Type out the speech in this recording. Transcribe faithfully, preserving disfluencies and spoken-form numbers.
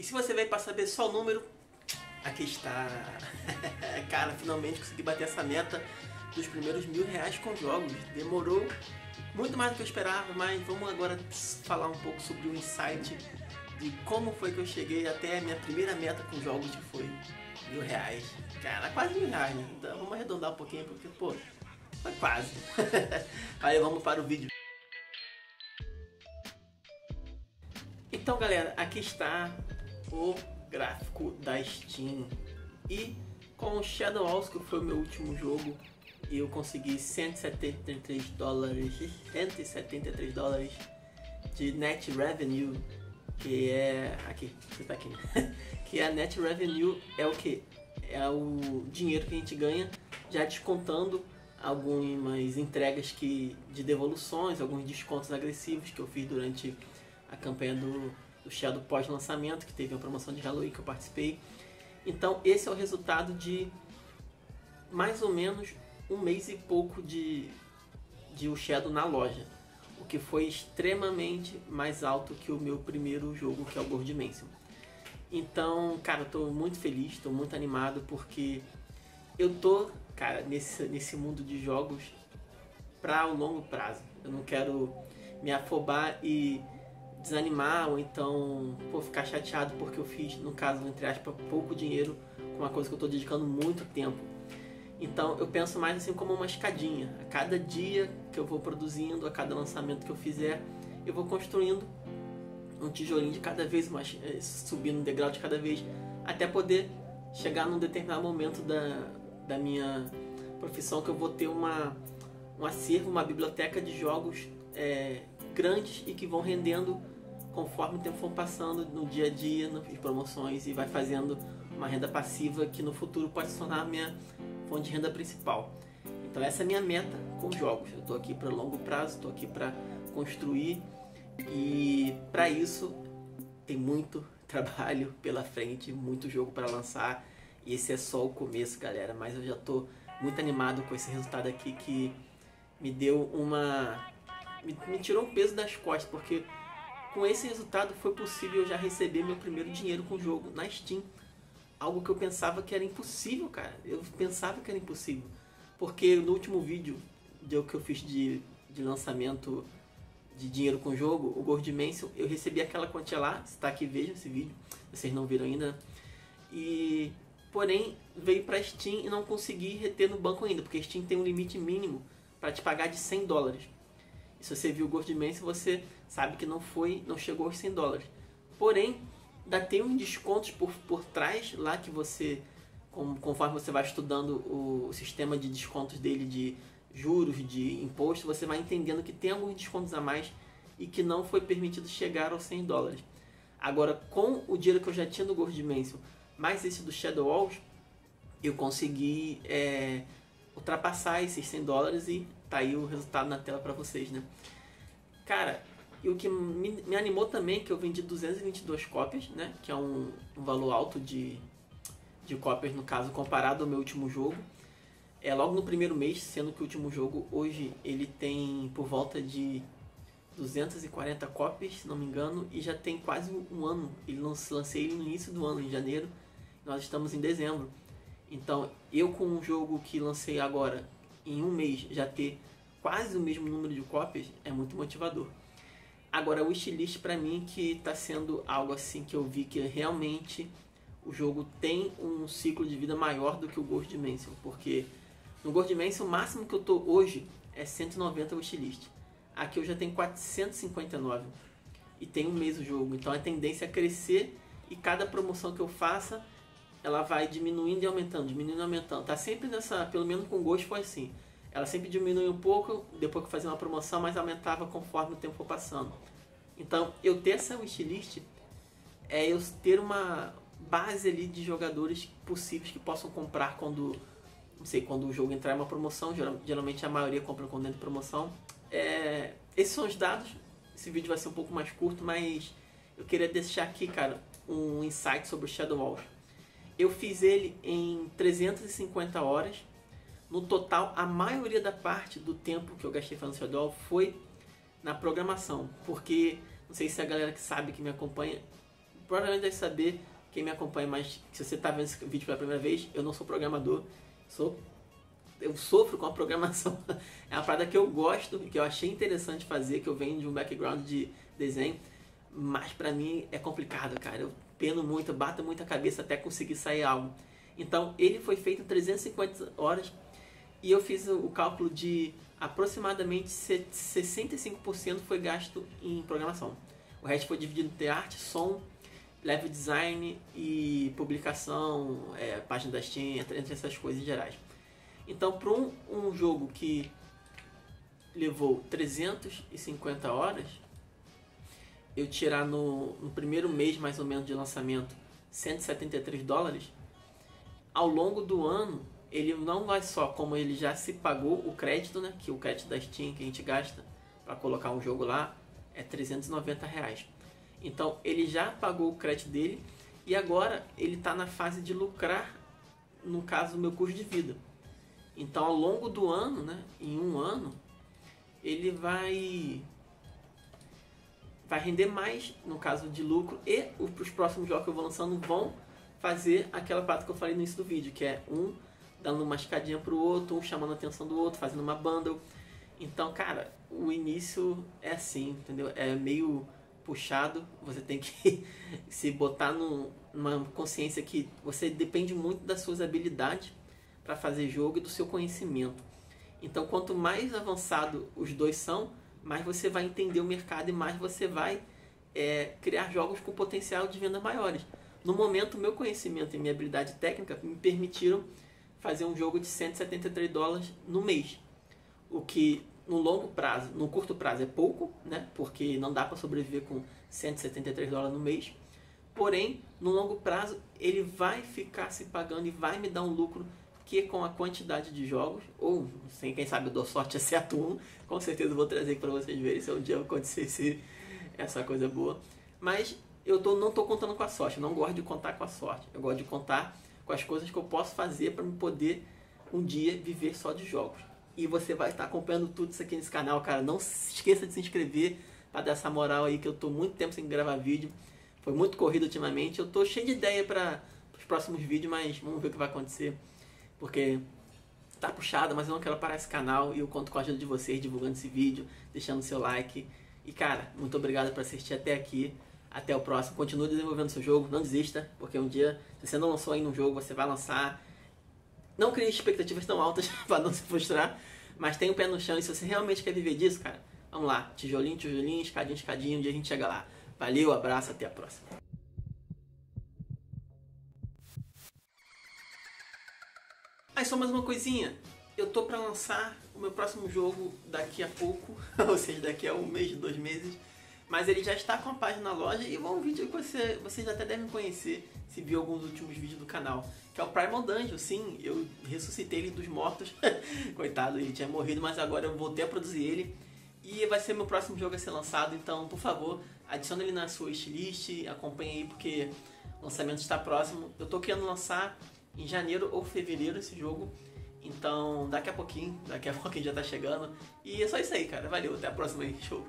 E se você veio para saber só o número, aqui está. Cara, finalmente consegui bater essa meta dos primeiros mil reais com jogos. Demorou muito mais do que eu esperava, mas vamos agora falar um pouco sobre o insight de como foi que eu cheguei até a minha primeira meta com jogos, que foi mil reais. Cara, quase mil reais, né? Então vamos arredondar um pouquinho, porque, pô, foi quase. Aí vamos para o vídeo. Então, galera, aqui está o gráfico da Steam. E com o Shadow Walls, que foi o meu último jogo, eu consegui cento e setenta e três dólares, cento e setenta e três dólares de net revenue, que é aqui, você tá aqui, né? Que é a net revenue é o que? É o dinheiro que a gente ganha já descontando algumas entregas que, de devoluções, alguns descontos agressivos que eu fiz durante a campanha do, do Shadow pós-lançamento, que teve uma promoção de Halloween que eu participei. Então esse é o resultado de mais ou menos um mês e pouco de, de o Shadow na loja, o que foi extremamente mais alto que o meu primeiro jogo, que é o Gold Dimension. Então, cara, eu tô muito feliz, tô muito animado, porque eu tô, cara, nesse, nesse mundo de jogos para o longo prazo. Eu não quero me afobar e desanimar, ou então pô, ficar chateado porque eu fiz, no caso, entre aspas, pouco dinheiro com uma coisa que eu tô dedicando muito tempo. Então eu penso mais assim como uma escadinha. A cada dia que eu vou produzindo, a cada lançamento que eu fizer, eu vou construindo um tijolinho de cada vez mais, subindo um degrau de cada vez, até poder chegar num determinado momento da, da minha profissão que eu vou ter uma, um acervo, uma biblioteca de jogos é, grandes e que vão rendendo conforme o tempo for passando no dia a dia, nas promoções, e vai fazendo uma renda passiva que no futuro pode se tornar a minha fonte de renda principal. Então essa é a minha meta com jogos. Eu estou aqui para longo prazo, estou aqui para construir, e para isso tem muito trabalho pela frente, muito jogo para lançar, e esse é só o começo, galera. Mas eu já estou muito animado com esse resultado aqui, que me deu uma... me, me tirou um peso das costas, porque com esse resultado foi possível eu já receber meu primeiro dinheiro com o jogo na Steam. Algo que eu pensava que era impossível, cara. Eu pensava que era impossível. Porque no último vídeo que eu fiz de, de lançamento de dinheiro com o jogo, o Gold Dimension, eu recebi aquela quantia lá. Está aqui, veja esse vídeo. Vocês não viram ainda. E, porém, veio para Steam e não consegui reter no banco ainda. Porque a Steam tem um limite mínimo para te pagar de cem dólares. E se você viu o Gold Dimension, você sabe que não foi, não chegou aos cem dólares. Porém, ainda tem uns descontos por, por trás lá que você, com, conforme você vai estudando o, o sistema de descontos dele, de juros, de imposto, você vai entendendo que tem alguns descontos a mais e que não foi permitido chegar aos cem dólares. Agora, com o dinheiro que eu já tinha do Gold Dimension, mais esse do Shadow Walls, eu consegui é, ultrapassar esses cem dólares, e tá aí o resultado na tela para vocês, né? Cara, e o que me, me animou também é que eu vendi duzentas e vinte e duas cópias, né? Que é um, um valor alto de, de cópias, no caso, comparado ao meu último jogo. É logo no primeiro mês, sendo que o último jogo hoje ele tem por volta de duzentas e quarenta cópias, se não me engano, e já tem quase um ano. Ele lancei ele no início do ano, em janeiro, nós estamos em dezembro. Então, eu com um jogo que lancei agora, em um mês, já ter quase o mesmo número de cópias, é muito motivador. Agora, o wishlist para mim que está sendo algo assim que eu vi que realmente o jogo tem um ciclo de vida maior do que o Gold Dimension, porque no Gold Dimension o máximo que eu tô hoje é cento e noventa wishlist. Aqui eu já tenho quatrocentos e cinquenta e nove e tem um mês o jogo, então a tendência é crescer, e cada promoção que eu faça ela vai diminuindo e aumentando, diminuindo e aumentando. Tá sempre nessa, pelo menos com o Ghost foi assim. Ela sempre diminui um pouco, depois que fazia uma promoção, mas aumentava conforme o tempo for passando. Então, eu ter essa wishlist é eu ter uma base ali de jogadores possíveis que possam comprar quando, não sei, quando o jogo entrar em uma promoção. Geralmente a maioria compra quando entra em promoção. É, esses são os dados. Esse vídeo vai ser um pouco mais curto, mas eu queria deixar aqui, cara, um insight sobre o Shadow Walls. Eu fiz ele em trezentas e cinquenta horas. No total, a maioria da parte do tempo que eu gastei fazendo Shadow Walls foi na programação, porque, não sei se a galera que sabe, que me acompanha, provavelmente deve saber, quem me acompanha, mas se você está vendo esse vídeo pela primeira vez, eu não sou programador, sou, eu sofro com a programação. É uma parada que eu gosto, que eu achei interessante fazer, que eu venho de um background de desenho, mas pra mim é complicado, cara. Eu peno muito, bato muita cabeça até conseguir sair algo. Então ele foi feito em trezentas e cinquenta horas e eu fiz o cálculo de aproximadamente sessenta e cinco por cento foi gasto em programação. O resto foi dividido entre arte, som, level design e publicação, é, página da Steam, entre, entre essas coisas em gerais. Então, para um, um jogo que levou trezentas e cinquenta horas, eu tirar no, no primeiro mês mais ou menos de lançamento cento e setenta e três dólares, ao longo do ano ele não vai só, como ele já se pagou o crédito, né, que o crédito da Steam que a gente gasta para colocar um jogo lá é trezentos e noventa reais. Então ele já pagou o crédito dele e agora ele está na fase de lucrar, no caso do meu custo de vida. Então ao longo do ano, né, em um ano, ele vai vai render mais no caso de lucro, e os próximos jogos que eu vou lançando vão fazer aquela parte que eu falei no início do vídeo, que é um dando uma escadinha pro outro, um chamando a atenção do outro, fazendo uma bundle. Então, cara, o início é assim, entendeu? É meio puxado, você tem que se botar no, numa consciência que você depende muito das suas habilidades para fazer jogo e do seu conhecimento. Então, quanto mais avançado os dois são, mais você vai entender o mercado e mais você vai é, criar jogos com potencial de venda maiores. No momento, meu conhecimento e minha habilidade técnica me permitiram fazer um jogo de cento e setenta e três dólares no mês. O que no longo prazo, no curto prazo é pouco, né? Porque não dá para sobreviver com cento e setenta e três dólares no mês. Porém, no longo prazo, ele vai ficar se pagando e vai me dar um lucro que com a quantidade de jogos, ou sem quem sabe eu dou sorte, acerto um, com certeza eu vou trazer para vocês verem se um dia acontecesse essa coisa boa. Mas eu tô, não estou contando com a sorte, eu não gosto de contar com a sorte. Eu gosto de contar com as coisas que eu posso fazer para me poder um dia viver só de jogos. E você vai estar acompanhando tudo isso aqui nesse canal, cara. Não se esqueça de se inscrever para dar essa moral aí, que eu tô muito tempo sem gravar vídeo. Foi muito corrido ultimamente. Eu tô cheio de ideia para os próximos vídeos, mas vamos ver o que vai acontecer. Porque tá puxado, mas eu não quero parar esse canal e eu conto com a ajuda de vocês divulgando esse vídeo, deixando seu like. E cara, muito obrigado por assistir até aqui. Até o próximo. Continue desenvolvendo seu jogo, não desista, porque um dia, se você não lançou ainda um jogo, você vai lançar. Não crie expectativas tão altas para não se frustrar, mas tenha o pé no chão e se você realmente quer viver disso, cara, vamos lá, tijolinho, tijolinho, escadinho, escadinho, um dia a gente chega lá. Valeu, abraço, até a próxima. Aí só mais uma coisinha, eu tô pra lançar o meu próximo jogo daqui a pouco, ou seja, daqui a um mês, dois meses, mas ele já está com a página na loja e é um vídeo que você, vocês até devem conhecer se viu alguns últimos vídeos do canal, que é o Primal Dungeon. Sim, eu ressuscitei ele dos mortos, coitado, ele tinha morrido, mas agora eu voltei a produzir ele e vai ser meu próximo jogo a ser lançado, então por favor, adicione ele na sua wishlist, acompanhe aí porque o lançamento está próximo. Eu tô querendo lançar em janeiro ou fevereiro esse jogo, então daqui a pouquinho, daqui a pouquinho já tá chegando, e é só isso aí, cara, valeu, até a próxima aí, show!